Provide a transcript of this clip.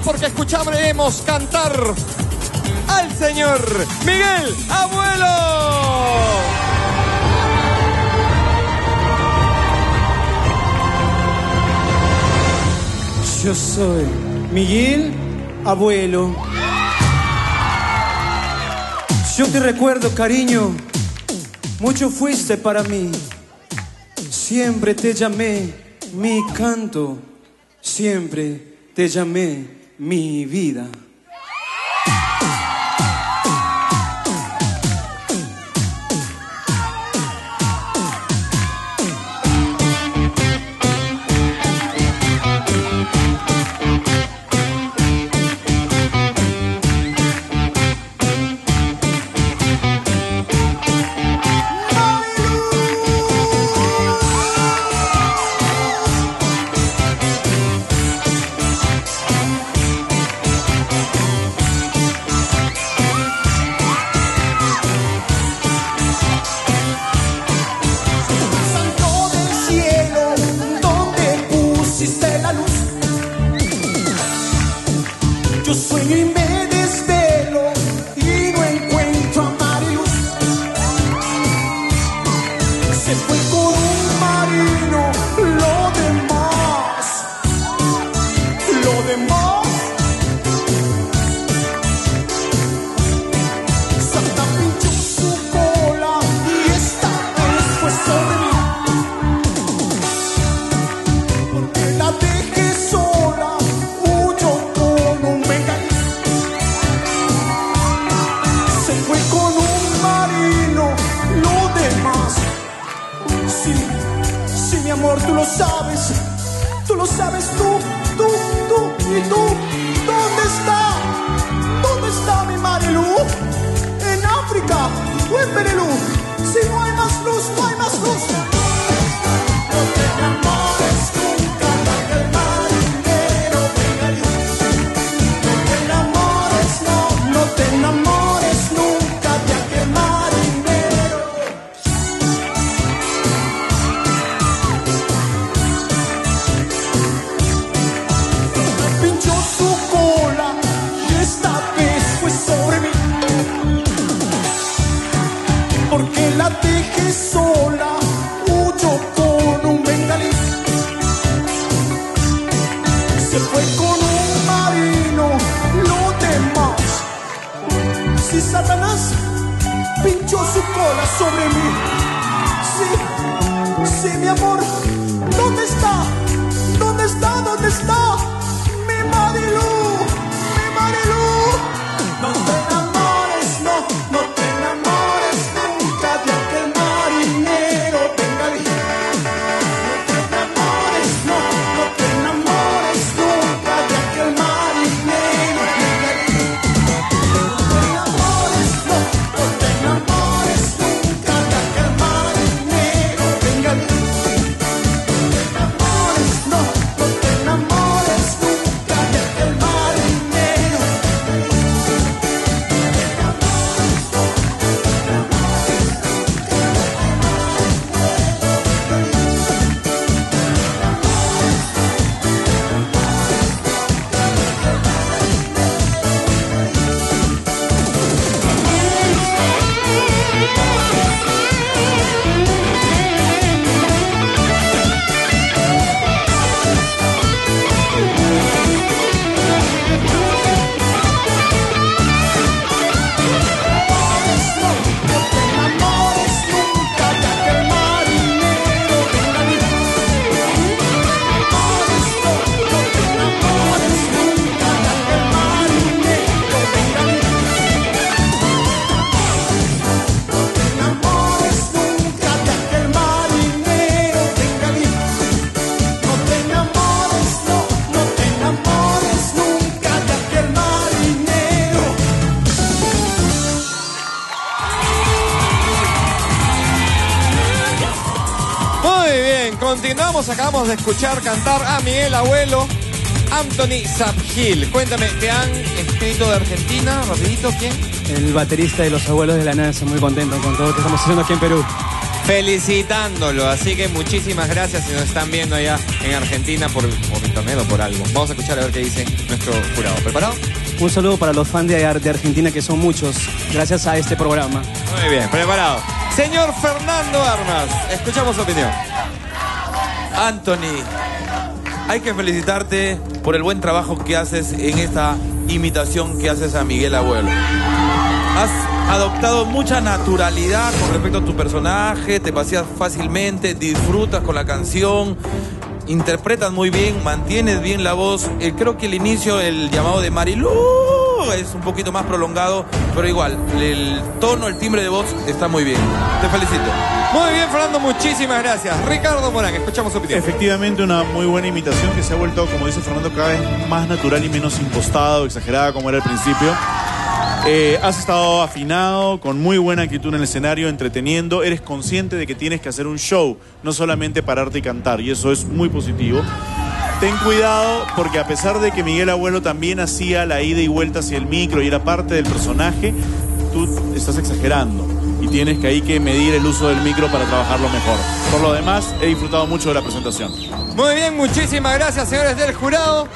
porque escucharemos cantar al señor Miguel Abuelo. Yo soy Miguel Abuelo. Yo te recuerdo, cariño, mucho fuiste para mí. Siempre te llamé mi canto, siempre te llamé mi vida. Tú lo sabes, tú, y tú, ¿dónde está mi Marilu? ¿En África o en Perú? Si no hay más luz, no hay más luz. No te enamores nunca de aquel marinero, venga luz. No te enamores, no te enamores nunca de aquel marinero. Pinchó su cola y esta vez fue sobre mí, porque la dejé sola, huyó con un bengalí. Se fue con un marino, lo demás. Si Satanás pinchó su cola sobre mí, sí, mi amor, ¿dónde está? ¿Dónde está? ¿Dónde está? Mi Marilu, mi Marilu. No te enamores, no te enamores nunca de aquel marinero bengalí. No te enamores, no te enamores nunca de aquel marinero bengalí. No te enamores, no te enamores nunca de aquel marinero bengalí. No te enamores nunca de aquel marinero. Continuamos, acabamos de escuchar cantar a Miguel Abuelo, Anthony Zapgil. Cuéntame, ¿te han escrito de Argentina? Rapidito, ¿quién? El baterista de Los Abuelos de la Nada, muy contento con todo lo que estamos haciendo aquí en Perú. felicitándolo. Así que muchísimas gracias si nos están viendo allá en Argentina por internet o por algo. Vamos a escuchar a ver qué dice nuestro jurado. ¿Preparado? Un saludo para los fans de Argentina, que son muchos, gracias a este programa. Muy bien, preparado. Señor Fernando Armas, escuchamos su opinión. Anthony, hay que felicitarte por el buen trabajo que haces en esta imitación que haces a Miguel Abuelo. Has adoptado mucha naturalidad con respecto a tu personaje, te paseas fácilmente, disfrutas con la canción, interpretas muy bien, mantienes bien la voz. Creo que el inicio, el llamado de Marilú, es un poquito más prolongado, pero igual, el tono, el timbre de voz está muy bien. Te felicito. Muy bien, Fernando, muchísimas gracias. Ricardo Morán, escuchamos su opinión. Efectivamente, una muy buena imitación que se ha vuelto, como dice Fernando, cada vez más natural y menos impostado, exagerada como era al principio. Has estado afinado, con muy buena actitud en el escenario, entreteniendo. Eres consciente de que tienes que hacer un show, no solamente pararte y cantar, y eso es muy positivo. Ten cuidado porque a pesar de que Miguel Abuelo también hacía la ida y vuelta hacia el micro y era parte del personaje, tú estás exagerando y tienes que ahí que medir el uso del micro para trabajarlo mejor. Por lo demás, he disfrutado mucho de la presentación. Muy bien, muchísimas gracias, señores del jurado.